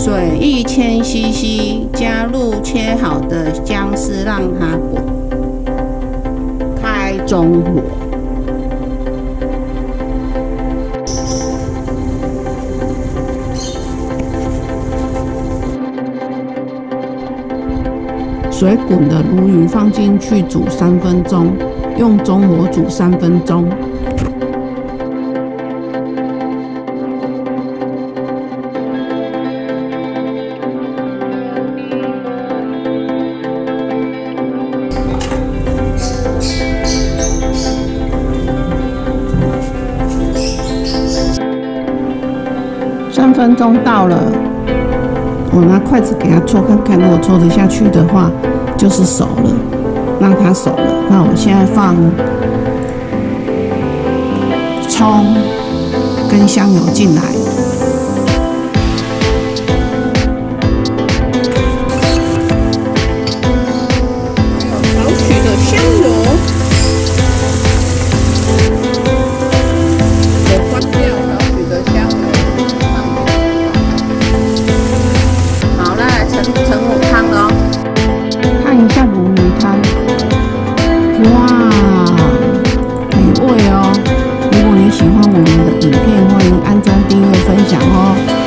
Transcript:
水1000cc， 加入切好的姜丝，让它滚，开中火。水滚的鲈鱼放进去煮3分钟，用中火煮3分钟。3分钟到了，我拿筷子给它戳看看，如果戳得下去的话，就是熟了，让它熟了。那我现在放葱跟香油进来，还有少许的香油。我关掉少许的香油。好，那来盛我汤了哦。看一下鲈鱼汤，哇，美味哦！如果你喜欢我们的影片，欢迎按赞、订阅、分享哦。